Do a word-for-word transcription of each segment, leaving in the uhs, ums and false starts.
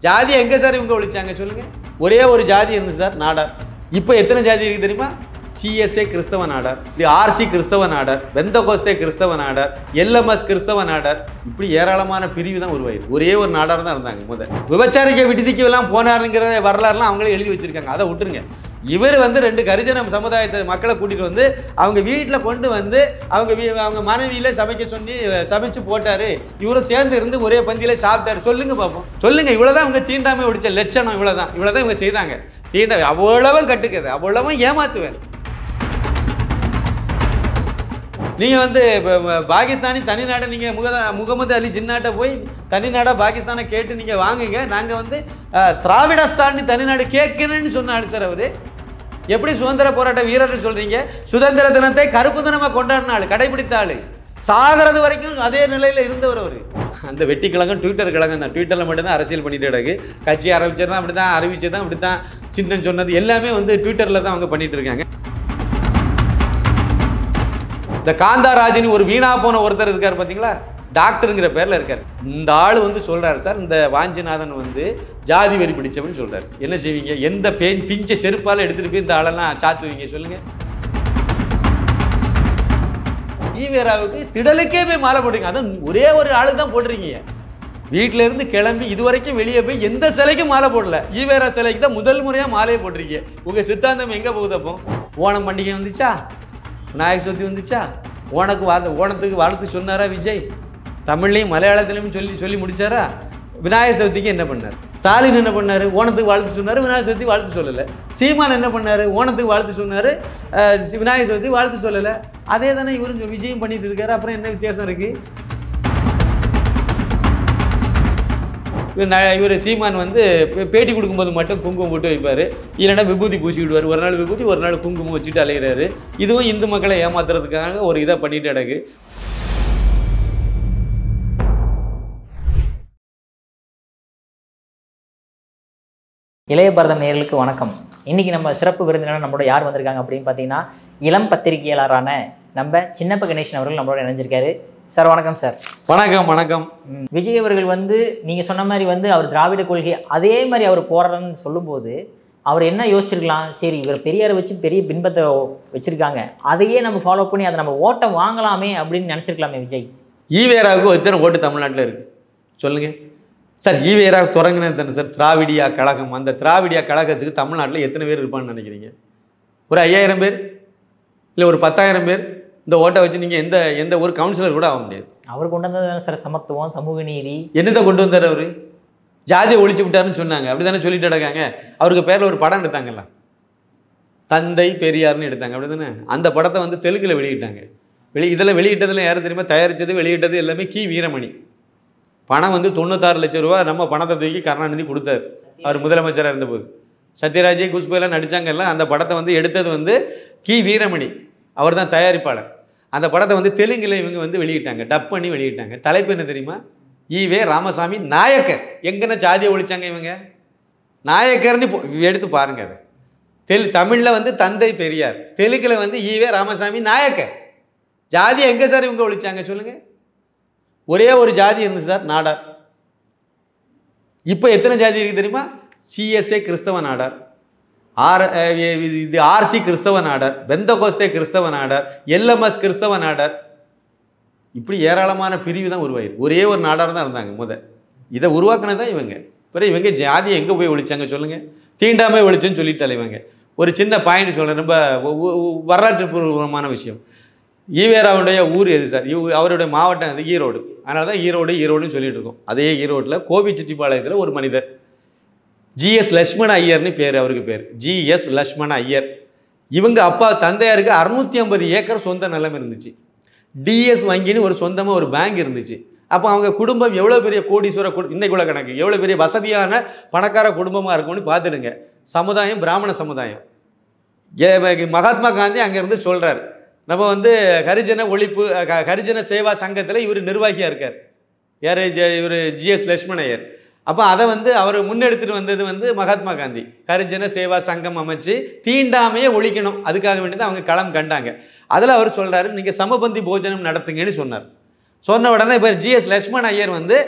ஜாதி எங்கே சார் இவங்க ஒழிச்சாங்க சொல்லுங்கள்? ஒரே ஒரு ஜாதி இருந்துச்சு சார், நாடார். இப்போ எத்தனை ஜாதி இருக்குது தெரியுமா? சிஎஸ்ஏ கிறிஸ்தவ நாடார், இது ஆர்சி கிறிஸ்தவ நாடார், பெந்தகோஸ்தே கிறிஸ்தவ நாடார், எல்எம்எஸ் கிறிஸ்தவ நாடார், இப்படி ஏராளமான பிரிவு தான் உருவாயிருக்கு. ஒரே ஒரு நாடார் தான் இருந்தாங்க முதல். விபச்சாரிக்க விடுதிக்கு எல்லாம் போனாருங்கிற வரலாறுலாம் அவங்களே எழுதி வச்சிருக்காங்க. அதை விட்டுருங்க. இவர் வந்து ரெண்டு கரிஜன சமுதாயத்தை மக்களை கூட்டிகிட்டு வந்து அவங்க வீட்டில் கொண்டு வந்து அவங்க வீ அவங்க மனைவியில சமைக்க சொல்லி சமைச்சு போட்டார். இவரும் சேர்ந்து இருந்து ஒரே பந்தியில் சாப்பிட்டாரு. சொல்லுங்க பார்ப்போம், சொல்லுங்க. இவ்வளோதான் அவங்க தீண்டாமை ஒடிச்ச லட்சணம். இவ்வளோதான் இவ்வளோதான் இவங்க செய்தாங்க. தீண்டா அவ்வளவும் கட்டுக்குது, அவ்வளவும் ஏமாத்துவேன். நீங்கள் வந்து பாகிஸ்தானி தனிநாடை நீங்கள் முக முகமது அலி ஜின்னாட்டை போய் தனிநாடாக பாகிஸ்தானை கேட்டு நீங்கள் வாங்குங்க. நாங்கள் வந்து திராவிடஸ்தான் தனிநாடு கேட்கணும்னு சொன்னாரு சார் அவர். எப்படி சுதந்திர போராட்ட வீரர்னு சொல்கிறீங்க? சுதந்திர தினத்தை கருப்பு தினமாக கொண்டாடினாள், கடைபிடித்தாள். சாகிறது வரைக்கும் அதே நிலையில் இருந்தவர் அவர். அந்த வெட்டி கழகம் ட்விட்டர் கழகம் தான். ட்விட்டரில் மட்டும்தான் அரசியல் பண்ணிட்டு கிடக்கு. கட்சி ஆரம்பிச்சது தான் அப்படி தான், அறிவிச்சது தான் அப்படி தான், சின்னம் சொன்னது எல்லாமே வந்து ட்விட்டரில் தான் அவங்க பண்ணிட்டு இருக்காங்க. இந்த காந்தாராஜினி ஒரு வீணா போன ஒருத்தர் இருக்கார் பார்த்தீங்களா, டாக்டருங்கிற பேரில் இருக்கார். இந்த ஆள் வந்து சொல்கிறார் சார், இந்த வாஞ்சிநாதன் வந்து ஜாதி வெறி பிடிச்சவன்னு சொல்கிறார். என்ன செய்வீங்க? எந்த பெண் பிஞ்ச செருப்பால் எடுத்துகிட்டு போய் இந்த ஆளெல்லாம் சாத்துவீங்க சொல்லுங்கள்? ஈவேராவுக்கு திடலுக்கே போய் மாலை போட்டுருங்க. அதுவும் ஒரே ஒரு ஆளு தான் போட்டிருக்கீங்க. வீட்டில இருந்து கிளம்பி இது வரைக்கும் வெளியே போய் எந்த சிலைக்கும் மாலை போடல. ஈவேரா சிலைக்கு தான் முதல் முறையாக மாலையை போட்டிருக்கீங்க. உங்கள் சித்தாந்தம் எங்கே போகுது? அப்போ ஓணம் பண்டிகை வந்துச்சா, விநாயகர் சதுர்த்தி வந்துச்சா, ஓணக்கு வாழ்த்து ஓணத்துக்கு வாழ்த்து சொன்னாரா விஜய்? தமிழ்லையும் மலையாளத்திலையும் சொல்லி சொல்லி முடிச்சாரா? விநாயகர் சதுர்த்திக்கு என்ன பண்ணார்? ஸ்டாலின் என்ன பண்ணார்? ஓணத்துக்கு வாழ்த்து சொன்னார், விநாயகர் சதுர்த்தி வாழ்த்து சொல்லலை. சீமான் என்ன பண்ணார்? ஓணத்துக்கு வாழ்த்து சொன்னார், விநாயகர் சதுர்த்தி வாழ்த்து சொல்லலை. அதே தானே இவரும் விஜயம் பண்ணிட்டு இருக்காரு. அப்புறம் என்ன வித்தியாசம் இருக்குது? இவர் சீமான் வந்து பேட்டி கொடுக்கும்போது மட்டும் குங்குமம் போட்டு வைப்பார், இல்லைன்னா விபூதி பூசி விடுவார். ஒரு நாள் விபூதி, ஒரு நாள் குங்குமம் வச்சுட்டு அலைகிறாரு. இதுவும் இந்து மக்களை ஏமாத்துறதுக்காக ஒரு இதை பண்ணிட்டு கிடக்கு. இளைய பாரதம் நேயர்களுக்கு வணக்கம். இன்னைக்கு நம்ம சிறப்பு விருந்தினர் நம்மளோட யார் வந்திருக்காங்க அப்படின்னு பார்த்தீங்கன்னா, இளம் பத்திரிகையாளரான நம்ம சின்னப்ப கணேசன் அவர்கள் நம்மளோட இணைஞ்சிருக்காரு. சார் வணக்கம். சார் வணக்கம். வணக்கம். விஜய் அவர்கள் வந்து நீங்கள் சொன்ன மாதிரி வந்து அவர் திராவிட கொள்கை அதே மாதிரி அவர் போடுறன்னு சொல்லும்போது அவர் என்ன யோசிச்சிருக்கலாம்? சரி, இவர் பெரியாரை வச்சு பெரிய பின்பத்தை வச்சுருக்காங்க, அதையே நம்ம ஃபாலோ பண்ணி அதை நம்ம ஓட்டை வாங்கலாமே அப்படின்னு நினச்சிருக்கலாமே விஜய்? ஈவேராவுக்கு எத்தனை ஓட்டு தமிழ்நாட்டில் இருக்குது சொல்லுங்கள் சார்? ஈவேரா தொடங்கினது தானே சார் திராவிடியா கழகம். அந்த திராவிடியா கழகத்துக்கு தமிழ்நாட்டில் எத்தனை பேர் இருப்பான்னு நினைக்கிறீங்க? ஒரு ஐயாயிரம் பேர், இல்லை ஒரு பத்தாயிரம் பேர். இந்த ஓட்டை வச்சு நீங்கள் எந்த எந்த ஒரு கவுன்சிலர் கூட ஆக முடியாது. அவர் கொண்டு வந்தது சார் சமத்துவம், சமூக நீதி. என்னதான் கொண்டு வந்தார் அவர்? ஜாதியை ஒழிச்சு விட்டாருன்னு சொன்னாங்க, அப்படி தானே சொல்லிட்டு இருக்காங்க. அவருக்கு பேரில் ஒரு படம் எடுத்தாங்கல்ல, தந்தை பெரியார்னு எடுத்தாங்க, அப்படி தானே? அந்த படத்தை வந்து தெலுங்கில் வெளியிட்டாங்க. வெளி இதில் வெளியிட்டதில் யாரும் தெரியுமா? தயாரித்தது வெளியிட்டது எல்லாமே கி வீரமணி. பணம் வந்து தொண்ணூத்தாறு லட்சம் ரூபா நம்ம பணத்தை தூக்கி கருணாநிதி கொடுத்தார் அவர் முதலமைச்சராக இருந்தபோது. சத்யராஜ் குஷ்புலாம் நடித்தாங்கல்ல, அந்த படத்தை வந்து எடுத்தது வந்து கி வீரமணி, அவர் தான் தயாரிப்பாளர். அந்த படத்தை வந்து தெலுங்கில் இவங்க வந்து வெளியிட்டாங்க, டப் பண்ணி வெளியிட்டாங்க. தலைப்பு என்ன தெரியுமா? ஈவே ராமசாமி நாயக்கர். எங்கன்னா ஜாதியை ஒழிச்சாங்க இவங்க? நாயக்கர்னு எடுத்து பாருங்க. அதை தெல் தமிழில் வந்து தந்தை பெரியார், தெலுங்கில் வந்து ஈவே ராமசாமி நாயக்கர். ஜாதியை எங்கே சார் இவங்க ஒழிச்சாங்க சொல்லுங்கள்? ஒரே ஒரு ஜாதி இருந்துச்சு சார், நாடார். இப்போ எத்தனை ஜாதி இருக்குது தெரியுமா? சிஎஸ்ஏ கிறிஸ்தவ நாடார், ஆர் இது ஆர்சி கிறிஸ்தவ நாடார், பெந்தகோஸ்தே கிறிஸ்தவ நாடார், எல்எம்எஸ் கிறிஸ்தவ நாடார், இப்படி ஏராளமான பிரிவு தான் உருவாயிருக்கு. ஒரே ஒரு நாடார் தான் இருந்தாங்க முத. இதை உருவாக்குனது தான் இவங்க. பிறகு இவங்க ஜாதியை எங்கே போய் ஒழிச்சாங்க சொல்லுங்கள்? தீண்டாமை ஒழிச்சுன்னு சொல்லிட்டாலே இவங்க. ஒரு சின்ன பாயிண்ட் சொல்கிறேன், ரொம்ப வரலாற்று பூர்வமான விஷயம். ஈவேராவுடைய ஊர் எது சார்? அவருடைய மாவட்டம் அது ஈரோடு. அதனால தான் ஈரோடு ஈரோடுன்னு சொல்லிட்டு இருக்கோம். அதே ஈரோட்டில் கோபிச்செட்டிப்பாளையத்தில் ஒரு மனிதர் ஜிஎஸ் லட்சுமண ஐயர்னு பேர், அவருக்கு பேர் ஜிஎஸ் லட்சுமண ஐயர். இவங்க அப்பா தந்தையாருக்கு அறுநூற்றி ஐம்பது ஏக்கர் சொந்த நிலம் இருந்துச்சு. டிஎஸ் வங்கின்னு ஒரு சொந்தமாக ஒரு பேங்க் இருந்துச்சு. அப்போ அவங்க குடும்பம் எவ்வளோ பெரிய கோடீஸ்வர கு இன்னைக்குள்ள கணக்கு எவ்வளோ பெரிய வசதியான பணக்கார குடும்பமாக இருக்கும்னு பார்த்துடுங்க. சமுதாயம் பிராமண சமுதாயம். மகாத்மா காந்தி அங்கேருந்து சொல்கிறார், நம்ம வந்து ஹரிஜன ஒழிப்பு ஹரிஜன சேவா சங்கத்தில் இவர் நிர்வாகியாக இருக்கார். யார்? இவர் ஜிஎஸ் லட்சுமண ஐயர். அப்போ அதை வந்து அவர் முன்னெடுத்துட்டு வந்தது வந்து மகாத்மா காந்தி. ஹரிஜன சேவா சங்கம் அமைச்சு தீண்டாமையே ஒழிக்கணும், அதுக்காக வேண்டியது அவங்க களம் கண்டாங்க. அதில் அவர் சொல்கிறாரு, நீங்கள் சமபந்தி போஜனம் நடத்துங்கன்னு சொன்னார். சொன்ன உடனே இப்போ ஜிஎஸ் லட்சுமண ஐயர் வந்து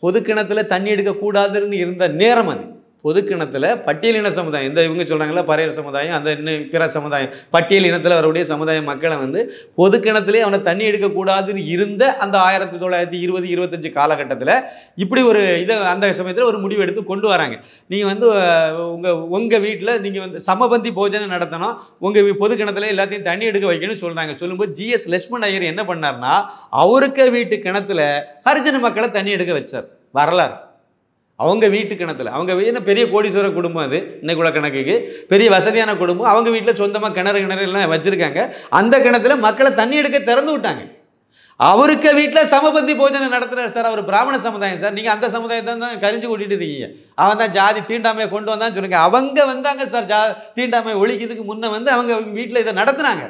பொது கிணத்துல தண்ணி எடுக்கக்கூடாதுன்னு இருந்த நேரம் அது. பொது கிணத்துல பட்டியலின சமுதாயம், இந்த இவங்க சொல்கிறாங்களா பறையர் சமுதாயம், அந்த இன்னும் பிற சமுதாயம், பட்டியல் இனத்தில் வரக்கூடிய சமுதாய மக்களை வந்து பொது கிணத்துலேயே அவனை தண்ணி எடுக்கக்கூடாதுன்னு இருந்த அந்த ஆயிரத்தி தொள்ளாயிரத்தி இருபது இருபத்தஞ்சு காலகட்டத்தில் இப்படி ஒரு இதை அந்த சமயத்தில் ஒரு முடிவு எடுத்து கொண்டு வராங்க. நீங்கள் வந்து உங்கள் உங்கள் வீட்டில் நீங்கள் வந்து சமபந்தி போஜனம் நடத்தணும், உங்கள் பொது கிணத்துல எல்லாத்தையும் தண்ணி எடுக்க வைக்கணும்னு சொல்கிறாங்க. சொல்லும்போது ஜிஎஸ் லட்சுமண் ஐயர் என்ன பண்ணார்னா, அவருக்கு வீட்டு கிணத்துல ஹரிஜன மக்களை தண்ணி எடுக்க வச்சார். வரலாறு அவங்க வீட்டு கிணத்துல, அவங்க வீட்டு பெரிய கோடீஸ்வர குடும்பம், அது இன்னைக்குள்ள கணக்குக்கு பெரிய வசதியான குடும்பம், அவங்க வீட்டில் சொந்தமாக கிணறு கிணறு எல்லாம் வச்சுருக்காங்க. அந்த கிணத்துல மக்களை தண்ணி எடுக்க திறந்து விட்டாங்க. அவருக்கு வீட்டில் சமபந்தி போஜனம் நடத்துகிறார் சார். அவர் பிராமண சமுதாயம் சார். நீங்கள் அந்த சமுதாயத்தை தான் கரிஞ்சு கூட்டிகிட்டு இருக்கீங்க. அவன் தான் ஜாதி தீண்டாமையை கொண்டு வந்தான்னு சொல்லுங்க. அவங்க வந்தாங்க சார், ஜா தீண்டாமை ஒழிக்கிறதுக்கு முன்னே வந்து அவங்க வீட்டில் இதை நடத்துனாங்க.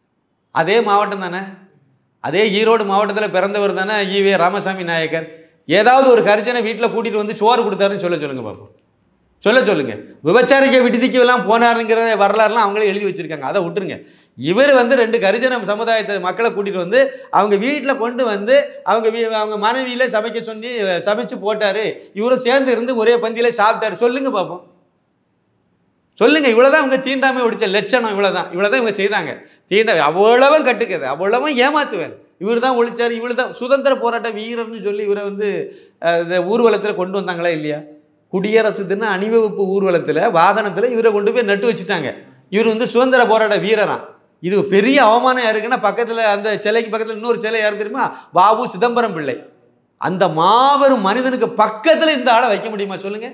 அதே மாவட்டம் தானே, அதே ஈரோடு மாவட்டத்தில் பிறந்தவர் தானே ஈவே ராமசாமி நாயக்கர். ஏதாவது ஒரு கரிஜனை வீட்டில் கூட்டிகிட்டு வந்து சோறு கொடுத்தாருன்னு சொல்ல சொல்லுங்கள் பார்ப்போம், சொல்ல சொல்லுங்கள். விபச்சாரிக்க விடுதிக்கு எல்லாம் போனாருங்கிற வரலாறுலாம் அவங்களே எழுதி வச்சுருக்காங்க. அதை விட்டுருங்க. இவர் வந்து ரெண்டு கரிஜன சமுதாயத்தை மக்களை கூட்டிகிட்டு வந்து அவங்க வீட்டில் கொண்டு வந்து அவங்க வீ அவங்க மனைவியில் சமைக்க சொல்லி சமைச்சு போட்டார். இவரும் சேர்ந்து இருந்து ஒரே பந்தியில் சாப்பிட்டாரு. சொல்லுங்கள் பார்ப்போம், சொல்லுங்கள். இவ்வளோதான் அவங்க தீண்டாமை ஒடிச்ச லட்சணம். இவ்வளோதான் இவ்வளோதான் இவங்க செய்தாங்க. தீண்ட அவ்வளவும் கட்டுக்குது, அவ்வளவும் ஏமாத்துவார். இவர் தான் ஒழிச்சார், இவர் தான் சுதந்திர போராட்ட வீரர்னு சொல்லி இவரை வந்து இந்த ஊர்வலத்தில் கொண்டு வந்தாங்களா இல்லையா? குடியரசு தின அணிவகுப்பு ஊர்வலத்தில் வாகனத்தில் இவரை கொண்டு போய் நட்டு வச்சுட்டாங்க. இவர் வந்து சுதந்திர போராட்ட வீரரான். இது பெரிய அவமானம் யாருக்குன்னா, பக்கத்தில் அந்த சிலைக்கு பக்கத்தில் இன்னொரு சிலை யாரு தெரியுமா? வாவு சிதம்பரம் பிள்ளை. அந்த மாபெரும் மனிதனுக்கு பக்கத்தில் இந்த ஆளை வைக்க முடியுமா சொல்லுங்கள்?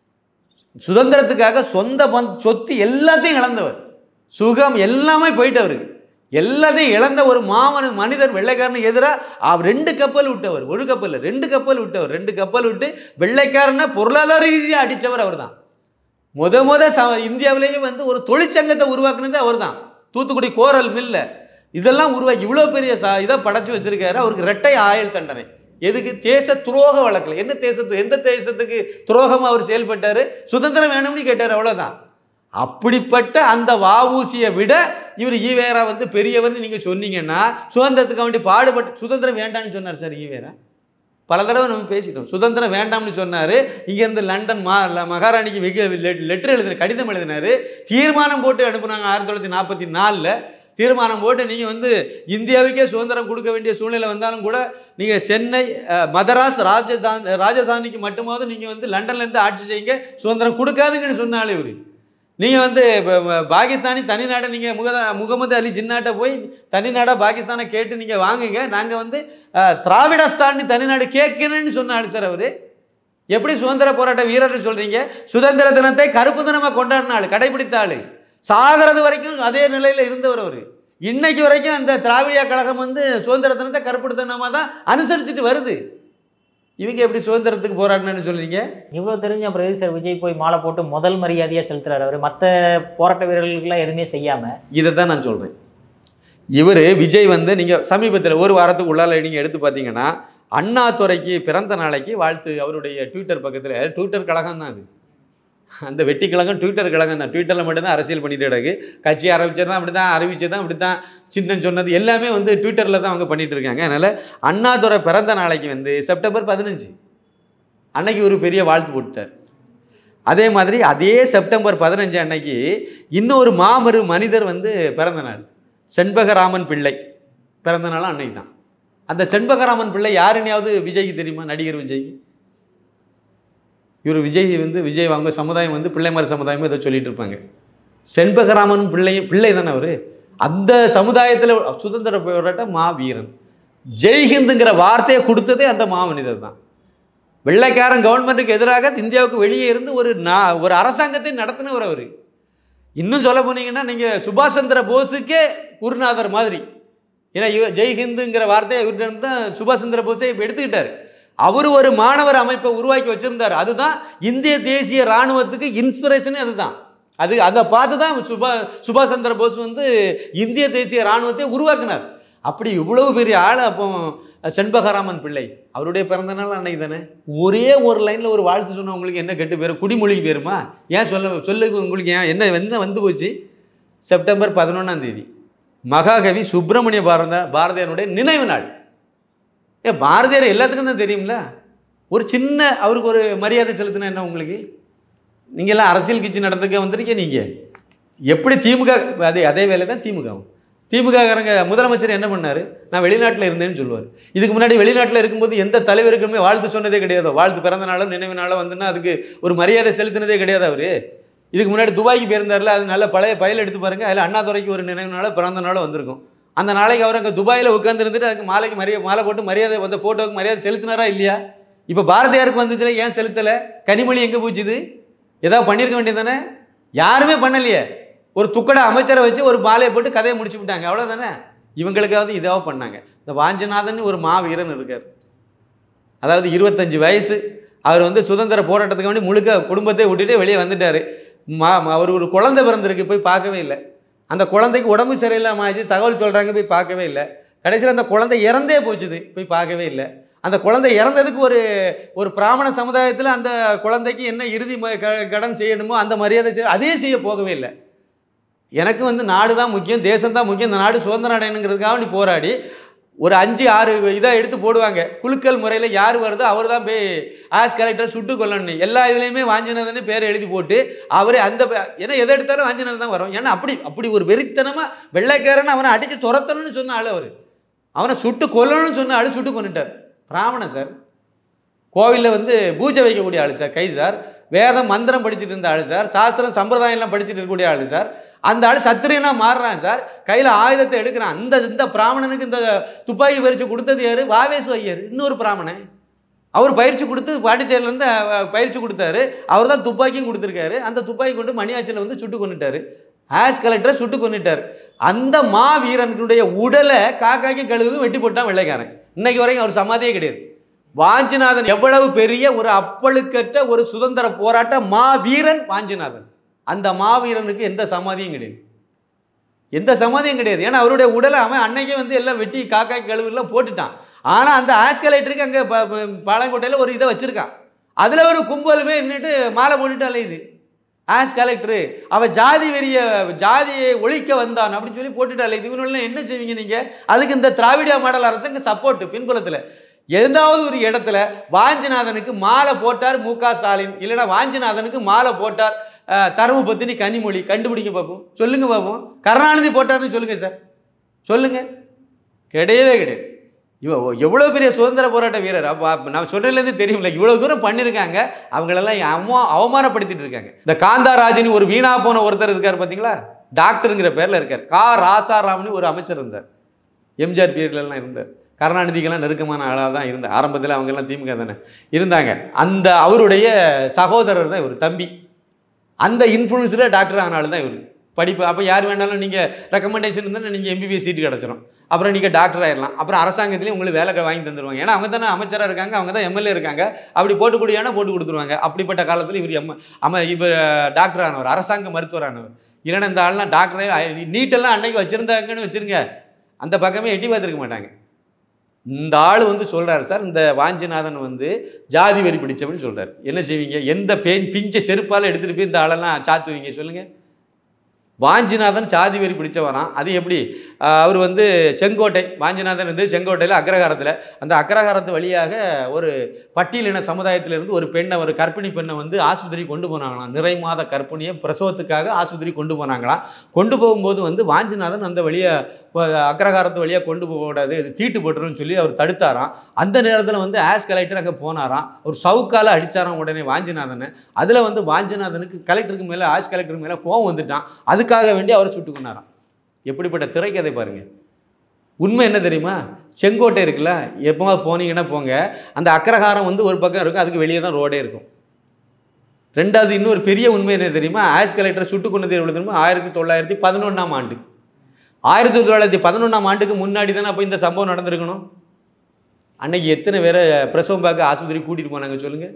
சுதந்திரத்துக்காக சொந்த பந் சொத்து எல்லாத்தையும் இழந்தவர், சுகம் எல்லாமே போயிட்டு அவருக்கு எல்லாத்தையும் இழந்த ஒரு மாமன மனிதர் வெள்ளைக்காரனுக்கு எதிராக ரெண்டு கப்பல் விட்டவர். ஒரு கப்பல் ரெண்டு கப்பல் விட்டவர். ரெண்டு கப்பல் விட்டு வெள்ளைக்காரனை பொருளாதார ரீதியாக அடித்தவர் அவர் தான். முத முத ச இந்தியாவிலேயே வந்து ஒரு தொழிற்சங்கத்தை உருவாக்குனது அவர் தான். தூத்துக்குடி கோரல் மில்ல இதெல்லாம் உருவாக்கி இவ்வளோ பெரிய ச இதை படைச்சி வச்சிருக்காரு. அவருக்கு இரட்டை ஆயுள் தண்டனை. எதுக்கு? தேச துரோக வழக்கில். என்ன தேசத்து எந்த தேசத்துக்கு துரோகமாக அவர் செயல்பட்டார்? சுதந்திரம் வேணும்னு கேட்டார், அவ்வளோதான். அப்படிப்பட்ட அந்த வஉசியை விட இவர் ஈவேரா வந்து பெரியவர்னு நீங்கள் சொன்னீங்கன்னா, சுதந்திரத்துக்கு வேண்டி பாடுபட்டு சுதந்திரம் வேண்டாம்னு சொன்னார் சார் ஈவேரா. பல தடவை நம்ம பேசிட்டோம். சுதந்திரம் வேண்டாம்னு சொன்னார். இங்கேருந்து லண்டன் மா மகாராணிக்கு வெகு லெட்டர் எழுதின கடிதம் எழுதினார். தீர்மானம் போட்டு அனுப்புனாங்க ஆயிரத்தி தொள்ளாயிரத்தி நாற்பத்தி நாலில் தீர்மானம் போட்டு நீங்கள் வந்து இந்தியாவுக்கே சுதந்திரம் கொடுக்க வேண்டிய சூழ்நிலை வந்தாலும் கூட நீங்கள் சென்னை மதராஸ் ராஜஸ்தான் ராஜதானிக்கு மட்டுமாவது நீங்கள் வந்து லண்டன்லேருந்து ஆட்சி செய்யுங்க, சுதந்திரம் கொடுக்காதுங்கன்னு சொன்னாலே இவர். நீங்கள் வந்து பாகிஸ்தானி தனிநாடை நீங்கள் முக முகமது அலி ஜின்னாட்டை போய் தனிநாடாக பாகிஸ்தானை கேட்டு நீங்கள் வாங்குங்க, நாங்கள் வந்து திராவிடஸ்தான் தனிநாடு கேட்கணும்னு சொன்னாலும் சார் அவர். எப்படி சுதந்திர போராட்ட வீரர்னு சொல்கிறீங்க? சுதந்திர தினத்தை கருப்பு தினமாக கொண்டாடினாள், கடைபிடித்தாள். சாகிறது வரைக்கும் அதே நிலையில் இருந்தவர் அவர். இன்னைக்கு வரைக்கும் அந்த திராவிடியா கழகம் வந்து சுதந்திர தினத்தை கருப்பு தினமாக தான் அனுசரிச்சுட்டு வருது. இவங்க எப்படி சுதந்திரத்துக்கு போராடணும்னு சொல்றீங்க? இவ்வளோ தெரிஞ்ச பிரதேசர் விஜய் போய் மாலை போட்டு முதல் மரியாதையாக செலுத்துறாரு. அவர் மற்ற போராட்ட வீரர்களுக்கெல்லாம் எதுவுமே செய்யாமல். இதை தான் நான் சொல்கிறேன். இவர் விஜய் வந்து நீங்கள் சமீபத்தில் ஒரு வாரத்துக்கு உள்ளால நீங்கள் எடுத்து பார்த்தீங்கன்னா, அண்ணாதுரைக்கு பிறந்த நாளைக்கு வாழ்த்து அவருடைய ட்விட்டர் பக்கத்தில், ட்விட்டர் கழகம் தான் அது, அந்த வெட்டி கழகம் ட்விட்டர் கழகம் தான். ட்விட்டரில் மட்டும்தான் அரசியல் பண்ணிட்டு கிடக்கு. கட்சி ஆரம்பிச்சது தான் அப்படி தான், அறிவிச்சது தான் அப்படி தான், சின்னம் சொன்னது எல்லாமே வந்து ட்விட்டரில் தான் அவங்க பண்ணிகிட்டு இருக்காங்க. அதனால் அண்ணாதுரை பிறந்த நாளைக்கு வந்து செப்டம்பர் பதினஞ்சு அன்னைக்கு ஒரு பெரிய வாழ்த்து போட்டுட்டார். அதே மாதிரி அதே செப்டம்பர் பதினஞ்சு அன்னைக்கு இன்னொரு மாபெரும் மனிதர் வந்து பிறந்த நாள், செண்பகராமன் பிள்ளை பிறந்த நாளும் அன்னைக்கு தான். அந்த செண்பகராமன் பிள்ளை யாருன்னையாவது விஜய்க்கு தெரியுமா? நடிகர் விஜய்க்கு. இவர் விஜய் வந்து விஜய் அவங்க சமுதாயம் வந்து பிள்ளைமாரி சமுதாயமாக ஏதோ சொல்லிட்டு இருப்பாங்க. செண்பகராமன் பிள்ளை பிள்ளை தானே அவர். அந்த சமுதாயத்தில் சுதந்திர போராட்ட மாவீரன். ஜெய்ஹிந்துங்கிற வார்த்தையை கொடுத்ததே அந்த மாமனிதர் தான். வெள்ளைக்காரன் கவர்மெண்ட்டுக்கு எதிராக இந்தியாவுக்கு வெளியே இருந்து ஒரு நா ஒரு அரசாங்கத்தை நடத்தினவர் அவர். இன்னும் சொல்ல போனீங்கன்னா நீங்கள் சுபாஷ் சந்திர போஸுக்கே குருநாதர் மாதிரி. ஏன்னா இவ ஜெய்ஹிந்துங்கிற வார்த்தையை இவர்கிட்ட தான் சுபாஷ் சந்திர போஸை எடுத்துக்கிட்டார். அவர் ஒரு மாணவர் அமைப்பை உருவாக்கி வச்சிருந்தார். அதுதான் இந்திய தேசிய இராணுவத்துக்கு இன்ஸ்பிரேஷனே அதுதான். அது அதை பார்த்து தான் சுபா சுபாஷ் சந்திர போஸ் வந்து இந்திய தேசிய இராணுவத்தை உருவாக்கினார். அப்படி இவ்வளவு பெரிய ஆள் அப்போ செண்பகராமன் பிள்ளை அவருடைய பிறந்த நாள் அன்னைக்கு தானே. ஒரே ஒரு லைனில் ஒரு வாழ்த்து சொன்னால் உங்களுக்கு என்ன கெட்டு பேரும்? குடிமொழிக்கு பேருமா? ஏன் சொல்ல சொல்லுக்கு உங்களுக்கு ஏன் என்ன என்ன வந்து போச்சு? செப்டம்பர் பதினொன்றாம் தேதி மகாகவி சுப்பிரமணிய பாரத பாரதியாருடைய நினைவு நாள். ஏ பாரதியார் எல்லாத்துக்கும் தான் தெரியும்ல. ஒரு சின்ன அவருக்கு ஒரு மரியாதை செலுத்தினா என்ன உங்களுக்கு? நீங்கள்லாம் அரசியல் கட்சி நடந்துக்க வந்திருக்கீங்க. நீங்கள் எப்படி திமுக அதே அதே வேலை தான் திமுகவும். திமுககாரங்க முதலமைச்சர் என்ன பண்ணார்? நான் வெளிநாட்டில் இருந்தேன்னு சொல்லுவார். இதுக்கு முன்னாடி வெளிநாட்டில் இருக்கும்போது எந்த தலைவருக்குமே வாழ்த்து சொன்னதே கிடையாது. வாழ்த்து பிறந்த நாளோ நினைவு நாளோ வந்துன்னா அதுக்கு ஒரு மரியாதை செலுத்தினதே கிடையாது அவர். இதுக்கு முன்னாடி துபாய்க்கு போயிருந்தார்ல, அது நல்ல பழைய பயில் எடுத்து பாருங்கள். அதில் அண்ணாதுரைக்கு ஒரு நினைவு நாளோ பிறந்த நாளோ வந்திருக்கும். அந்த நாளைக்கு அவர் அங்கே துபாயில் உட்காந்துருந்துட்டு அதுக்கு மாலைக்கு மரியாதை மாலை போட்டு மரியாதை வந்த ஃபோட்டோவுக்கு மரியாதை செலுத்தினாரா இல்லையா? இப்போ பாரதியாருக்கு வந்துச்சுல, ஏன் செலுத்தலை? கனிமொழி எங்கே போச்சுது? ஏதாவது பண்ணியிருக்க வேண்டியது தானே? யாருமே பண்ணலையே. ஒரு துக்கடை அமைச்சரை வச்சு ஒரு மாலையை போட்டு கதையை முடிச்சு விட்டாங்க, அவ்வளோதானே. இவங்களுக்காவது இதாக பண்ணாங்க. இந்த வாஞ்சிநாதன் ஒரு மாவீரன் இருக்கார். அதாவது இருபத்தஞ்சி வயசு, அவர் வந்து சுதந்திர போராட்டத்துக்கு வேண்டி முழுக்க குடும்பத்தை விட்டுட்டு வெளியே வந்துட்டார். மா அவர் ஒரு குழந்தை பிறந்திருக்கு, போய் பார்க்கவே இல்லை. அந்த குழந்தைக்கு உடம்பு சரியில்லாமல் ஆச்சு, தகவல் சொல்கிறாங்க, போய் பார்க்கவே இல்லை. கடைசியில் அந்த குழந்தை இறந்தே போச்சுது, போய் பார்க்கவே இல்லை. அந்த குழந்தை இறந்ததுக்கு ஒரு ஒரு பிராமண சமுதாயத்தில் அந்த குழந்தைக்கு என்ன இறுதி கடன் செய்யணுமோ அந்த மரியாதை செய்ய அதே செய்ய போகவே இல்லை. எனக்கு வந்து நாடு தான் முக்கியம், தேசம் தான் முக்கியம், இந்த நாடு சுதந்திரம் அடையணுங்கிறதுக்காக நீ போராடி ஒரு அஞ்சு ஆறு இதாக எடுத்து போடுவாங்க. குலுக்கல் முறையில் யார் வருதோ அவர் தான் போய் ஆஸ் கலெக்டர் சுட்டு கொல்லணும். எல்லா இதுலேயுமே வாஞ்சிநாதனே பேர் எழுதி போட்டு அவர் அந்த ஏன்னா எதை எடுத்தாலும் வாஞ்சிநாதன் தான் வரும். ஏன்னா அப்படி அப்படி ஒரு வெறித்தனமாக வெள்ளைக்காரன் அவனை அடித்து துரத்தணும்னு சொன்ன ஆள், அவர் அவனை சுட்டு கொல்லணும்னு சொன்ன ஆள் சுட்டு கொண்டுட்டார். பிராமணன் சார், கோவிலில் வந்து பூஜை வைக்கக்கூடிய ஆள் சார், கை சார், வேதம் மந்திரம் படிச்சுட்டு இருந்த ஆள் சார், சாஸ்திரம் சம்பிரதாயம்லாம் படிச்சுட்டு இருக்கக்கூடிய ஆள் சார். அந்த ஆள் சத்திரியனா மாறுறான் சார், கையில் ஆயுதத்தை எடுக்கிறான். இந்த இந்த பிராமணனுக்கு இந்த துப்பாக்கி பயிற்சி கொடுத்தது யார்? வாவேசு ஐயர், இன்னொரு பிராமணன். அவர் பயிற்சி கொடுத்து பாண்டிச்சேரியிலேருந்து பயிற்சி கொடுத்தாரு. அவர் தான் துப்பாக்கியும் கொடுத்துருக்காரு. அந்த துப்பாக்கி கொண்டு மணியாச்சில் வந்து சுட்டு கொண்டுட்டார். ஆஸ் கலெக்டரை சுட்டு கொண்டுட்டார். அந்த மா வீரனுடைய உடலை காக்காக்கி கழுவுக்கு வெட்டி போட்டான் வெள்ளைக்காரன். இன்னைக்கு வரைக்கும் அவர் சமாதியே கிடையாது. வாஞ்சிநாதன் எவ்வளவு பெரிய ஒரு அப்பழுக்கற்ற ஒரு சுதந்திர போராட்ட மா வீரன் வாஞ்சிநாதன். அந்த மாவீரனுக்கு எந்த சமாதியும் கிடையாது, எந்த சமாதியும் கிடையாது. ஏன்னா அவருடைய உடலை அவன் அன்னைக்கே வந்து எல்லாம் வெட்டி காக்காய் கழுவுலாம் போட்டுட்டான். ஆனால் அந்த ஆஸ்கலேட்டருக்கு அங்கே பாலங்கோட்டையில் ஒரு இதை வச்சுருக்கான். அதில் ஒரு கும்பலுமே நின்றுட்டு மாலை போட்டுட்டு அலையுது. ஆஸ் கலெக்டரு அவன் ஜாதி வெறிய ஜாதியை ஒழிக்க வந்தான் அப்படின்னு சொல்லி போட்டுட்டு அலையுது. இவனெல்லாம் என்ன செய்வீங்க நீங்கள்? அதுக்கு இந்த திராவிட மாடல் அரசுக்கு சப்போர்ட்டு பின்புலத்தில் எதாவது ஒரு இடத்துல வாஞ்சிநாதனுக்கு மாலை போட்டார் மு க ஸ்டாலின், இல்லைன்னா வாஞ்சிநாதனுக்கு மாலை போட்டார் தரவு பத்தினி கனிமொழி. கண்டுபிடிக்க பார்ப்போம், சொல்லுங்க பார்ப்போம். கருணாநிதி போட்டார்னு சொல்லுங்க சார், சொல்லுங்க. கிடையவே கிடையாது. இவ எவ்வளோ பெரிய சுதந்திர போராட்ட வீரர். அப்போ நான் சொன்னதுலேருந்து தெரியும்ல, இவ்வளோ தூரம் பண்ணியிருக்காங்க. அவங்களெல்லாம் அவமா அவமானப்படுத்திட்டு இருக்காங்க. இந்த காந்தாராஜினி ஒரு வீணா போன ஒருத்தர் இருக்கார் பார்த்தீங்களா, டாக்டருங்கிற பேரில் இருக்கார். கா ராசாராம்னு ஒரு அமைச்சர் இருந்தார், எம்ஜிஆர் பீரியட்லாம் இருந்தார். கருணாநிதிக்கெல்லாம் நெருக்கமான ஆளாக தான் இருந்தார். ஆரம்பத்தில் அவங்கெல்லாம் திமுக தானே இருந்தாங்க. அந்த அவருடைய சகோதரர் தான் இவர், தம்பி. அந்த இன்ஃப்ளூன்ஸில் டாக்டர் ஆனாலும் தான் இவர் படிப்பு. அப்போ யார் வேணாலும் நீங்கள் ரெக்கமெண்டேஷன் இருந்தால் நீங்கள் எம்பிபிஎஸ் சீட்டு கிடச்சிடும். அப்புறம் நீங்கள் டாக்டர் ஆகிடலாம். அப்புறம் அரசாங்கத்திலேயே உங்களுக்கு வேலை வாங்கி தந்துடுவாங்க. ஏன்னா அவங்க தானே அமைச்சராக இருக்காங்க, அவங்க தான் எம்எல்ஏ இருக்காங்க. அப்படி போட்டு கூடியானா போட்டு கொடுத்துருவாங்க. அப்படிப்பட்ட காலத்தில் இவர் எம் அம இவர் டாக்டர் ஆனவர், அரசாங்க மருத்துவர் ஆனவர். இல்லைன்னா இந்த ஆள்லாம் டாக்டரே நீட்டெல்லாம் அன்னைக்கு வச்சுருந்தாங்கன்னு வச்சுருங்க, அந்த பக்கமே எட்டி பார்த்துருக்க மாட்டாங்க. இந்த ஆள் வந்து சொல்கிறார் சார், இந்த வாஞ்சிநாதன் வந்து ஜாதி வெறி பிடிச்சவன்னு சொல்கிறார். என்ன செய்வீங்க? எந்த பெண் பிஞ்ச செருப்பால் எடுத்துகிட்டு போய் இந்த ஆளெல்லாம் சாத்துவீங்க சொல்லுங்கள்? வாஞ்சிநாதன் சாதி வெறி பிடிச்சவரான். அது எப்படி? அவர் வந்து செங்கோட்டை, வாஞ்சிநாதன் வந்து செங்கோட்டையில் அக்ரஹாரத்தில், அந்த அக்ரஹாரத்து வழியாக ஒரு பட்டியலின சமுதாயத்திலிருந்து ஒரு பெண்ணை, ஒரு கர்ப்பிணி பெண்ணை வந்து ஆஸ்பத்திரி கொண்டு போனாங்களாம். நிறை மாத கர்ப்பிணியை பிரசவத்துக்காக ஆஸ்பத்திரி கொண்டு போனாங்களாம். கொண்டு போகும்போது வந்து வாஞ்சிநாதன் அந்த வழியாக அக்ரஹாரத்து வழியாக கொண்டு போகக்கூடாது, இது தீட்டு போட்டுருன்னு சொல்லி அவர் தடுத்தாராம். அந்த நேரத்தில் வந்து ஆஸ் கலெக்டர் அங்கே போனாராம். ஒரு சவுக்கால் அடித்தாராம் உடனே வாஞ்சிநாதனை. அதில் வந்து வாஞ்சிநாதனுக்கு கலெக்டருக்கு மேலே ஆஸ் கலெக்டருக்கு மேலே கோவம் வந்துட்டான். அதுக்காக வேண்டி அவரை சுட்டு கொண்டாராம். எப்படிப்பட்ட திரைக்கதை பாருங்கள். உண்மை என்ன தெரியுமா? செங்கோட்டை இருக்குல்ல, எப்போ போனீங்கன்னா போங்க, அந்த அக்ரஹாரம் வந்து ஒரு பக்கம் இருக்கும், அதுக்கு வெளியே தான் ரோடே இருக்கும். ரெண்டாவது இன்னொரு பெரிய உண்மை என்ன தெரியுமா? ஆஸ் கலெக்டர் சுட்டு கொண்டது எவ்வளோ தெரியுமா? ஆயிரத்தி தொள்ளாயிரத்தி பதினொன்றாம் ஆண்டு ஆயிரத்தி தொள்ளாயிரத்தி பதினொன்றாம் ஆண்டுக்கு முன்னாடி தானே அப்போ இந்த சம்பவம் நடந்திருக்கணும். அன்னைக்கு எத்தனை பேரை பிரசவம் பார்க்க ஆஸ்பத்திரி கூட்டிகிட்டு போனாங்க சொல்லுங்கள்?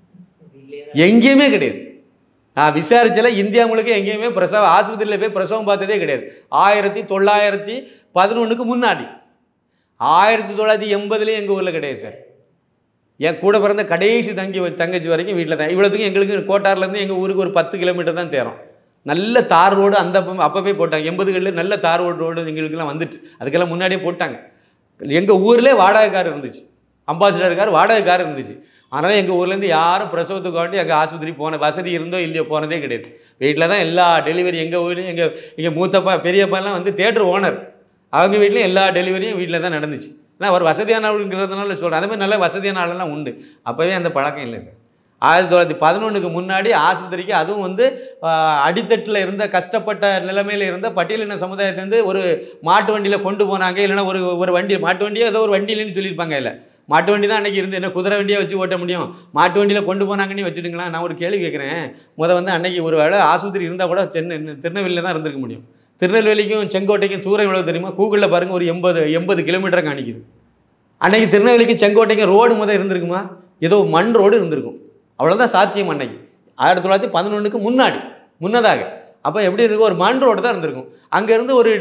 எங்கேயுமே கிடையாது. நான் விசாரிச்சல, இந்தியா முழுக்க எங்கேயுமே பிரசவ ஆஸ்பத்திரியில் போய் பிரசவம் பார்த்ததே கிடையாது. ஆயிரத்தி தொள்ளாயிரத்தி பதினொன்றுக்கு முன்னாடி. ஆயிரத்தி தொள்ளாயிரத்தி எண்பதுலேயும் எங்கள் ஊரில் கிடையாது சார். என் கூட பிறந்த கடைசி தங்கி தங்கச்சி வரைக்கும் வீட்டில் தான். இவ்வளோத்துக்கும் எங்களுக்கு கோட்டார்லேருந்து எங்கள் ஊருக்கு ஒரு பத்து கிலோமீட்டர் தான் தேரும். நல்ல தார் ரோடு அந்த அப்போவே போட்டாங்க. எண்பதுகளில் நல்ல தார் ரோடு ரோடு எங்களுக்கெல்லாம் வந்துட்டு, அதுக்கெல்லாம் முன்னாடியே போட்டாங்க. எங்கள் ஊரில் வாடகை கார் இருந்துச்சு, அம்பாசிடர் கார் வாடகை கார் இருந்துச்சு. அதனால் எங்கள் ஊர்லேருந்து யாரும் பிரசவத்துக்கு வேண்டி எங்கள் ஆஸ்பத்திரி போன வசதி இருந்தோ இல்லையோ போனதே கிடையாது. வீட்டில் தான் எல்லா டெலிவரி, எங்கள் ஊர்லேயும் எங்கள் எங்கள் மூத்தப்பா பெரியப்பாலாம் வந்து தேட்டர் ஓனர், அவங்க வீட்லேயும் எல்லா டெலிவரியும் வீட்டில் தான் நடந்துச்சு. ஆனால் அவர் வசதியானவங்கிறதுனால சொல்கிறேன். அதே மாதிரி நல்ல வசதியான ஆளெல்லாம் உண்டு. அப்போவே அந்த பழக்கம் இல்லை சார். ஆயிரத்தி தொள்ளாயிரத்தி பதினொன்றுக்கு முன்னாடி ஆஸ்பத்திரிக்கு, அதுவும் வந்து அடித்தட்டில் இருந்த கஷ்டப்பட்ட நிலைமையில் இருந்த பட்டியலின சமுதாயத்திலேருந்து ஒரு மாட்டு வண்டியில் கொண்டு போனாங்க. இல்லைன்னா ஒரு ஒரு வண்டி, மாட்டு வண்டியோ ஏதோ ஒரு வண்டியிலன்னு சொல்லியிருப்பாங்க. இல்லை, மாட்டு வண்டி தான் அன்றைக்கி இருந்து, என்ன குதிரை வண்டியை வச்சு ஓட்ட முடியும், மாட்டு வண்டியில் கொண்டு போனாங்கன்னு வச்சுட்டுங்களா. நான் ஒரு கேள்வி கேட்குறேன். முதல் வந்து அன்றைக்கி ஒரு வேளை ஆஸ்பத்திரி இருந்தால் கூட சென்னை திருநெல்வேலியில் தான் இருந்திருக்க முடியும். திருநெல்வேலிக்கும் செங்கோட்டைக்கும் தூரம் எவ்வளோ தெரியுமா? கூகுளில் பாருங்கள், ஒரு எண்பது எண்பது கிலோமீட்டர் காணிக்குது. அன்றைக்கி திருநெல்வேலிக்கும் செங்கோட்டைக்கும் ரோடு முதல் இருந்திருக்குமா? ஏதோ மண் ரோடு இருந்திருக்கும். அவ்வளோதான் சாத்தியம் அன்னைக்கு, ஆயிரத்தி தொள்ளாயிரத்தி பதினொன்றுக்கு முன்னாடி முன்னதாக. அப்போ எப்படி இருக்கும்? ஒரு மண் ரோடு தான் இருந்திருக்கும். அங்கேருந்து ஒரு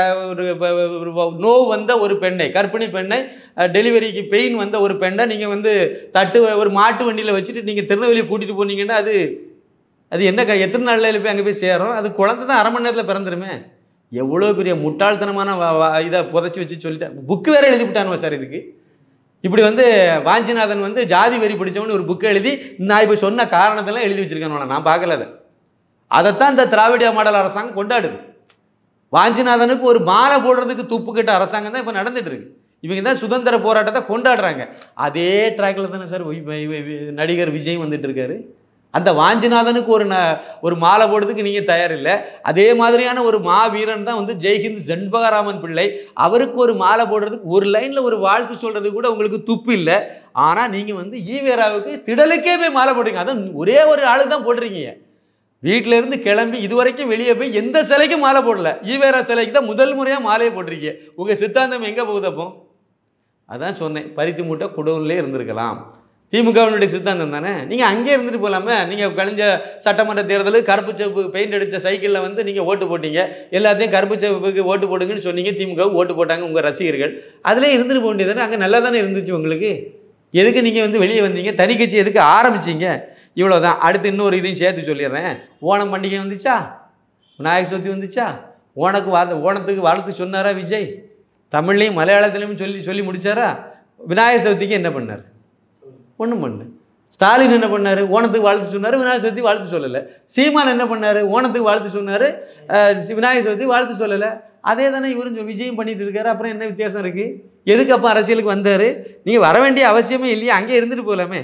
ஒரு நோவு வந்த ஒரு பெண்ணை, கர்ப்பிணி பெண்ணை, டெலிவரிக்கு பெயின் வந்த ஒரு பெண்ணை நீங்கள் வந்து தட்டு ஒரு மாட்டு வண்டியில் வச்சுட்டு நீங்கள் திருநெல்வேலி கூட்டிகிட்டு போனீங்கன்னா அது அது என்ன க எத்தனை நாளில் போய் அங்கே போய் சேரும்? அது குழந்தை தான் அரை மணி நேரத்தில் பிறந்துருமே. எவ்வளோ பெரிய முட்டாள்தனமான இதை புதைச்சி வச்சு சொல்லிட்டேன். புக்கு வேறு எழுதி விட்டானுவா சார் இதுக்கு. இப்படி வந்து வாஞ்சிநாதன் வந்து ஜாதி வெறி பிடிச்சவனு ஒரு புக்கை எழுதி நான் இப்போ சொன்ன காரணத்தெல்லாம் எழுதி வச்சுருக்கேன். நான் பார்க்கல அதை. அதைத்தான் இந்த திராவிட மாடல் அரசாங்கம் கொண்டாடுது. வாஞ்சிநாதனுக்கு ஒரு மாலை போடுறதுக்கு துப்பு கட்ட அரசாங்கம் தான் இப்போ நடந்துட்டு இருக்கு. இவங்க தான் சுதந்திர போராட்டத்தை கொண்டாடுறாங்க. அதே ட்ராக்கில் தானே சார் நடிகர் விஜய் வந்துட்டு இருக்காரு. அந்த வாஞ்சிநாதனுக்கு ஒரு ந ஒரு மாலை போடுறதுக்கு நீங்கள் தயாரில்லை. அதே மாதிரியான ஒரு மாவீரன் தான் வந்து ஜெய்ஹிந்த் செண்பகராமன் பிள்ளை. அவருக்கு ஒரு மாலை போடுறதுக்கு ஒரு லைனில் ஒரு வாழ்த்து சொல்கிறது கூட உங்களுக்கு துப்பு இல்லை. ஆனால் நீங்கள் வந்து ஈவேராவுக்கு திடலுக்கே போய் மாலை போடுறீங்க. அதான் ஒரே ஒரு ஆளு தான் போடுறீங்க. வீட்டில இருந்து கிளம்பி இது வரைக்கும் வெளியே போய் எந்த சிலைக்கும் மாலை போடல. ஈவேரா சிலைக்கு தான் முதல் முறையாக மாலையை போட்டிருக்கீங்க. உங்கள் சித்தாந்தம் எங்கே போகுது அப்போ? அதான் சொன்னேன், பருத்தி மூட்டை குடவுன்லே இருந்திருக்கலாம். திமுகவினுடைய சித்தாந்தம் தானே. நீங்கள் அங்கே இருந்துட்டு போகலாமே. நீங்கள் கழிஞ்ச சட்டமன்ற தேர்தல் கருப்பு செவப்பு பெயிண்ட் அடித்த சைக்கிளில் வந்து நீங்கள் ஓட்டு போட்டீங்க. எல்லாத்தையும் கருப்பு செவப்புக்கு ஓட்டு போடுங்கன்னு சொன்னீங்க. திமுக ஓட்டு போட்டாங்க உங்கள் ரசிகர்கள். அதிலே இருந்துட்டு போக வேண்டியது தானே. அங்கே நல்லா தானே இருந்துச்சு உங்களுக்கு. எதுக்கு நீங்கள் வந்து வெளியே வந்தீங்க? தனி கட்சி எதுக்கு ஆரம்பிச்சிங்க? இவ்வளோ தான். அடுத்து இன்னொரு இதையும் சேர்த்து சொல்லிடுறேன். ஓணம் பண்டிகை வந்துச்சா? விநாயகர் சதுர்த்தி வந்துச்சா? ஓணக்கு வா ஓணத்துக்கு வாழ்த்து சொன்னாரா விஜய்? தமிழ்லையும் மலையாளத்துலையும் சொல்லி சொல்லி முடித்தாரா? விநாயகர் சதுர்த்திக்கு என்ன பண்ணார்? ஒன்றும் பண்ணு. ஸ்டாலின் என்ன பண்ணார்? ஓணத்துக்கு வாழ்த்து சொன்னார், விநாயகர் சதுர்த்தி வாழ்த்து சொல்லலை. சீமான் என்ன பண்ணார்? ஓணத்துக்கு வாழ்த்து சொன்னார், விநாயகர் சதுர்த்தி வாழ்த்து சொல்லலை. அதே தானே இவரும் விஜயம் பண்ணிட்டு இருக்காரு. அப்புறம் என்ன வித்தியாசம் இருக்குது? எதுக்கு அப்போ அரசியலுக்கு வந்தார்? நீங்கள் வர வேண்டிய அவசியமே இல்லையா? அங்கே இருந்துட்டு போகலாமே.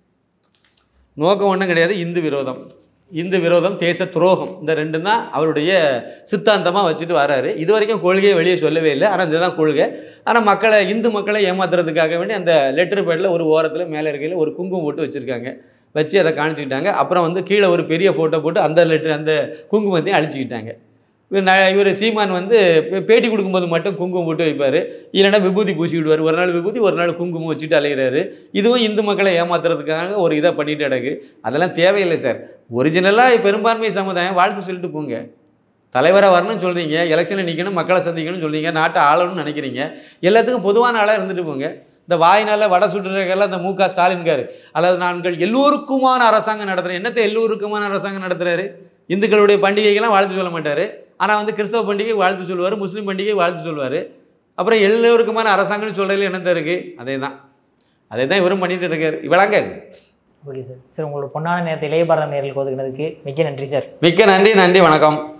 நோக்கம் ஒன்றும் கிடையாது. இந்து விரோதம், இந்து விரோதம், தேச துரோகம், இந்த ரெண்டு தான் அவருடைய சித்தாந்தமாக வச்சுட்டு வராரு. இது வரைக்கும் கொள்கையை வெளியே சொல்லவே இல்லை. ஆனால் இதுதான் கொள்கை. ஆனால் மக்களை, இந்து மக்களை ஏமாத்துறதுக்காக வேண்டி அந்த லெட்டர் பேடில் ஒரு ஓரத்தில் மேலே இருக்கையில் ஒரு குங்குமம் போட்டு வச்சுருக்காங்க. வச்சு அதை காணிச்சிக்கிட்டாங்க. அப்புறம் வந்து கீழே ஒரு பெரிய ஃபோட்டோ போட்டு அந்த லெட்டர் அந்த குங்குமத்தையும் அழிச்சிக்கிட்டாங்க. இவர் சீமான் வந்து பேட்டி கொடுக்கும்போது மட்டும் குங்குமம் போட்டு வைப்பார். இல்லைன்னா விபூதி பூசி விடுவார். ஒரு நாள் விபூதி, ஒரு நாள் குங்குமம் வச்சுட்டு அலைகிறாரு. இதுவும் இந்து மக்களை ஏமாத்துறதுக்காக ஒரு இதை பண்ணிட்டு கிடக்கு. அதெல்லாம் தேவையில்லை சார். ஒரிஜினலாக பெரும்பான்மை சமுதாயம் வாழ்த்து சொல்லிட்டு போங்க. தலைவராக வரணும்னு சொல்கிறீங்க, எலெக்ஷனில் நிற்கணும், மக்களை சந்திக்கணும்னு சொல்கிறீங்க, நாட்டை ஆளணும்னு நினைக்கிறீங்க. எல்லாத்துக்கும் பொதுவான ஆளாக இருந்துட்டு போங்க. இந்த வாயினால் வடை சுட்டுறதுக்கெல்லாம் இந்த மு க ஸ்டாலின்கார், அல்லது நாங்கள் எல்லோருக்குமான அரசாங்கம் நடத்துகிறேன். என்னத்தை எல்லோருக்குமான அரசாங்கம் நடத்துகிறாரு? இந்துக்களுடைய பண்டிகைகள்லாம் வாழ்த்து சொல்ல மாட்டார். ஆனால் வந்து கிறிஸ்தவ பண்டிகை வாழ்த்து சொல்லுவார், முஸ்லீம் பண்டிகை வாழ்த்து சொல்லுவார். அப்புறம் எல்லோருக்குமான அரசாங்கம்னு சொல்கிறதுல என்னத்தை இருக்குது? அதே தான் அதே தான் இவரும் பண்ணிட்டு இருக்காரு. விளங்காது. Okay sir. சார் உங்களோட பொன்னான நேரத்தை இளைய பாரத நேரில் ஒதுக்குனதுக்கு மிக்க நன்றி சார். மிக்க நன்றி. நன்றி, வணக்கம்.